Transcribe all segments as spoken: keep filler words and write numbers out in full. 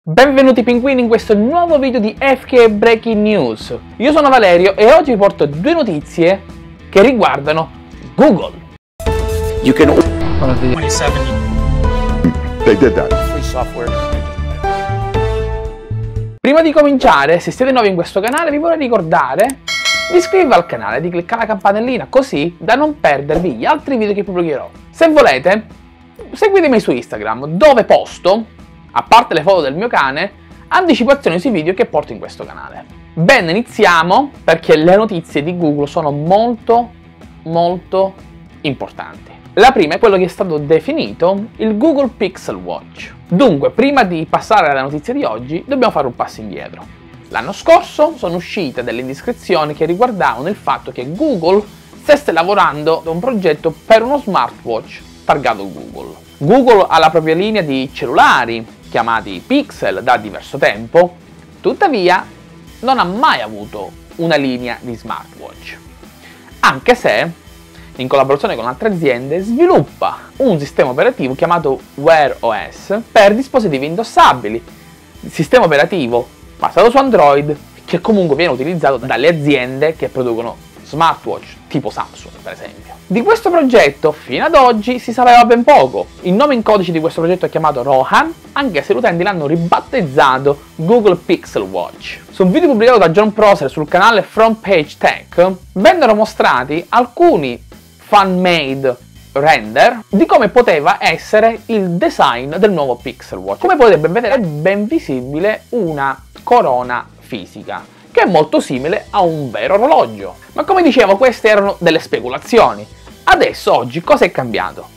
Benvenuti pinguini in questo nuovo video di F K Breaking News. Io sono Valerio e oggi vi porto due notizie che riguardano Google. You can twenty-seven They did that. free software. Prima di cominciare, se siete nuovi in questo canale, vi vorrei ricordare di iscrivervi al canale, di cliccare la campanellina così da non perdervi gli altri video che pubblicherò. Se volete, seguitemi su Instagram, dove posto, a parte le foto del mio cane, anticipazioni sui video che porto in questo canale. Bene, iniziamo perché le notizie di Google sono molto, molto importanti. La prima è quello che è stato definito il Google Pixel Watch. Dunque, prima di passare alla notizia di oggi, dobbiamo fare un passo indietro. L'anno scorso sono uscite delle indiscrezioni che riguardavano il fatto che Google stesse lavorando ad un progetto per uno smartwatch targato Google. Google ha la propria linea di cellulari chiamati Pixel da diverso tempo, tuttavia non ha mai avuto una linea di smartwatch, anche se in collaborazione con altre aziende sviluppa un sistema operativo chiamato Wear O S per dispositivi indossabili, sistema operativo basato su Android che comunque viene utilizzato dalle aziende che producono smartwatch tipo Samsung, per esempio. Di questo progetto fino ad oggi si sapeva ben poco. Il nome in codice di questo progetto è chiamato Rohan, anche se gli utenti l'hanno ribattezzato Google Pixel Watch. Su un video pubblicato da John Prosser sul canale Front Page Tech vennero mostrati alcuni fan-made render di come poteva essere il design del nuovo Pixel Watch. Come potete ben vedere è ben visibile una corona fisica che è molto simile a un vero orologio. Ma come dicevo, queste erano delle speculazioni. Adesso, oggi, cosa è cambiato?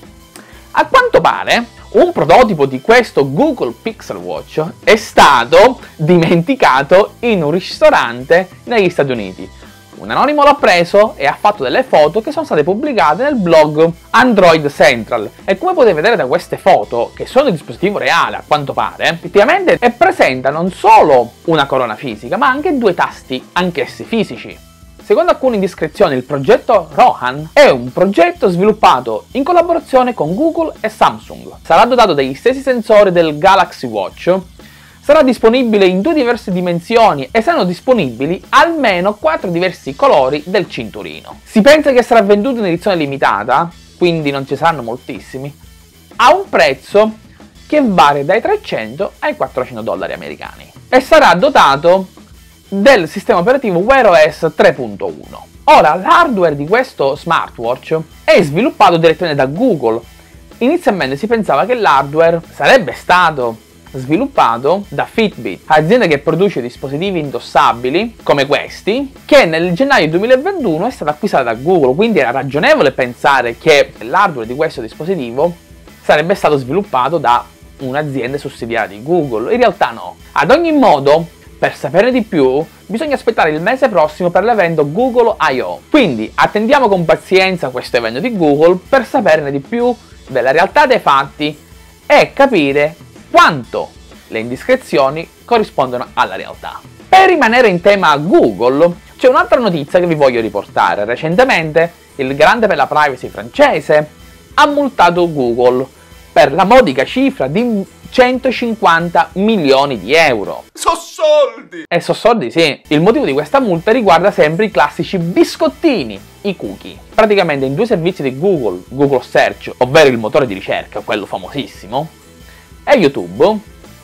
A quanto pare, un prototipo di questo Google Pixel Watch è stato dimenticato in un ristorante negli Stati Uniti. Un anonimo l'ha preso e ha fatto delle foto che sono state pubblicate nel blog Android Central. E come potete vedere da queste foto, che sono di dispositivo reale a quanto pare, effettivamente è presenta non solo una corona fisica, ma anche due tasti, anch'essi fisici. Secondo alcune indiscrezioni, il progetto Rohan è un progetto sviluppato in collaborazione con Google e Samsung. Sarà dotato degli stessi sensori del Galaxy Watch, sarà disponibile in due diverse dimensioni e saranno disponibili almeno quattro diversi colori del cinturino. Si pensa che sarà venduto in edizione limitata, quindi non ci saranno moltissimi, a un prezzo che varia dai trecento ai quattrocento dollari americani. E sarà dotato del sistema operativo Wear O S tre punto uno. Ora, l'hardware di questo smartwatch è sviluppato direttamente da Google. Inizialmente si pensava che l'hardware sarebbe stato sviluppato da Fitbit, azienda che produce dispositivi indossabili come questi, che nel gennaio duemilaventuno è stata acquistata da Google, quindi era ragionevole pensare che l'hardware di questo dispositivo sarebbe stato sviluppato da un'azienda sussidiaria di Google. In realtà no. Ad ogni modo, per saperne di più, bisogna aspettare il mese prossimo per l'evento Google I O. Quindi attendiamo con pazienza questo evento di Google per saperne di più della realtà dei fatti e capire quanto le indiscrezioni corrispondono alla realtà. Per rimanere in tema Google, c'è un'altra notizia che vi voglio riportare. Recentemente il garante per la privacy francese ha multato Google per la modica cifra di centocinquanta milioni di euro. So soldi! E so soldi, sì. Il motivo di questa multa riguarda sempre i classici biscottini, i cookie. Praticamente in due servizi di Google, Google Search, ovvero il motore di ricerca, quello famosissimo, e YouTube,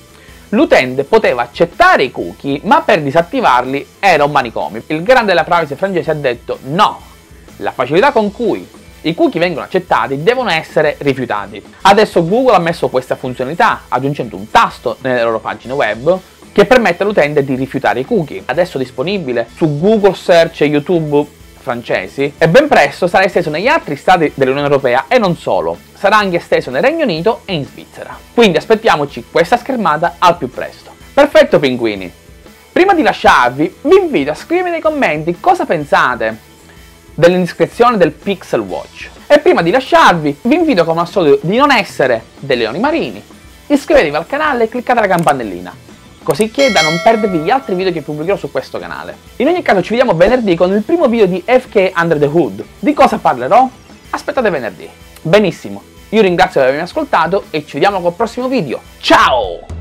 l'utente poteva accettare i cookie, ma per disattivarli era un manicomio. Il garante della privacy francese ha detto no, la facilità con cui i cookie vengono accettati devono essere rifiutati. Adesso Google ha messo questa funzionalità, aggiungendo un tasto nelle loro pagine web che permette all'utente di rifiutare i cookie. Adesso è disponibile su Google Search e YouTube francesi e ben presto sarà esteso negli altri stati dell'Unione Europea e non solo, sarà anche esteso nel Regno Unito e in Svizzera. Quindi aspettiamoci questa schermata al più presto. Perfetto pinguini! Prima di lasciarvi vi invito a scrivere nei commenti cosa pensate dell'indiscrezione del Pixel Watch e prima di lasciarvi vi invito come al solito di non essere dei leoni marini, iscrivetevi al canale e cliccate la campanellina, così che da non perdervi gli altri video che pubblicherò su questo canale. In ogni caso ci vediamo venerdì con il primo video di F K Under the Hood. Di cosa parlerò? Aspettate venerdì. Benissimo, io ringrazio per avermi ascoltato e ci vediamo col prossimo video. Ciao!